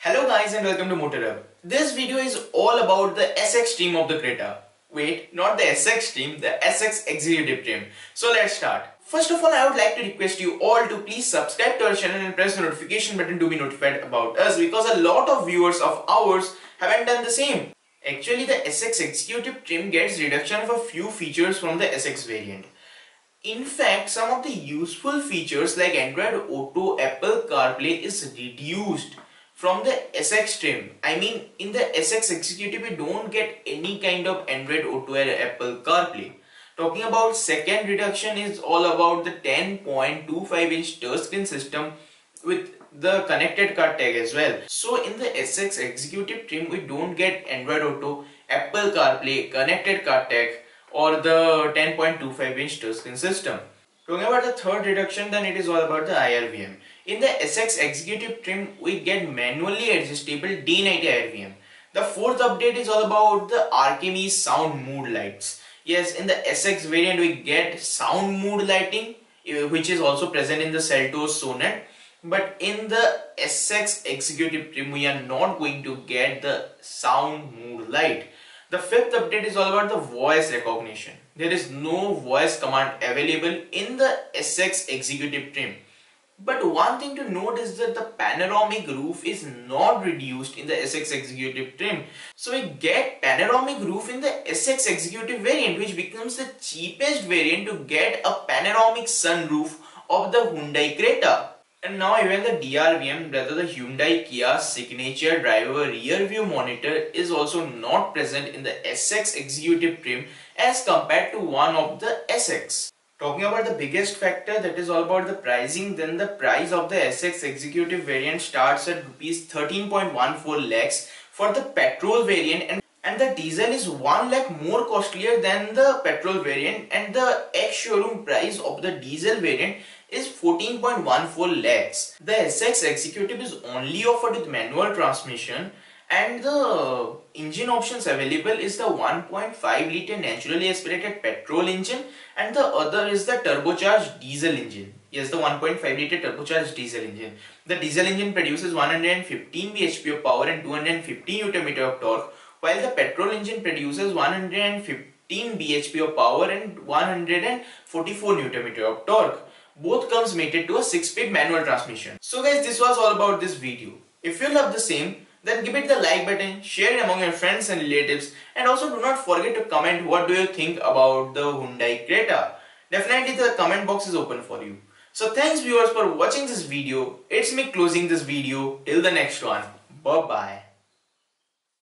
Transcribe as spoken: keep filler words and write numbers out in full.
Hello guys and welcome to MotorHub. This video is all about the S X trim of the Creta. Wait, not the S X trim, the S X Executive trim. So let's start. First of all, I would like to request you all to please subscribe to our channel and press the notification button to be notified about us, because a lot of viewers of ours haven't done the same. Actually, the S X Executive trim gets reduction of a few features from the S X variant. In fact, some of the useful features like Android Auto, Apple CarPlay is reduced from the S X trim. I mean, in the S X Executive we don't get any kind of Android Auto or Apple CarPlay. Talking about second reduction is all about the ten point two five inch touchscreen system with the connected car tag as well. So in the S X Executive trim we don't get Android Auto, Apple CarPlay, connected car tag or the ten point two five inch touchscreen system. Talking about the third reduction, then it is all about the I R V M. In the S X Executive trim, we get manually adjustable day night I R V M. The fourth update is all about the Archemy sound mood lights. Yes, in the S X variant we get sound mood lighting, which is also present in the Seltos Sonet. But in the S X Executive trim, we are not going to get the sound mood light. The fifth update is all about the voice recognition. There is no voice command available in the S X Executive trim. But one thing to note is that the panoramic roof is not reduced in the S X Executive trim. So we get panoramic roof in the S X Executive variant, which becomes the cheapest variant to get a panoramic sunroof of the Hyundai Creta. And now even the D R V M, rather the Hyundai Kia Signature Driver Rear View Monitor, is also not present in the S X Executive trim as compared to one of the S X. Talking about the biggest factor, that is all about the pricing, then the price of the S X Executive variant starts at rupees thirteen point one four lakhs for the petrol variant, and, and the diesel is one lakh more costlier than the petrol variant, and the ex-showroom price of the diesel variant is fourteen point one four lakhs. The S X Executive is only offered with manual transmission, and the engine options available is the one point five litre naturally aspirated petrol engine, and the other is the turbocharged diesel engine. Yes, the one point five litre turbocharged diesel engine. The diesel engine produces one hundred fifteen B H P of power and two hundred fifty Newton meter of torque, while the petrol engine produces one hundred fifteen B H P of power and one hundred forty-four Newton meter of torque. Both comes mated to a six speed manual transmission. So guys, this was all about this video. If you love the same, then give it the like button, share it among your friends and relatives, and also do not forget to comment what do you think about the Hyundai Creta. Definitely the comment box is open for you. So thanks viewers for watching this video. It's me closing this video. Till the next one. Bye bye.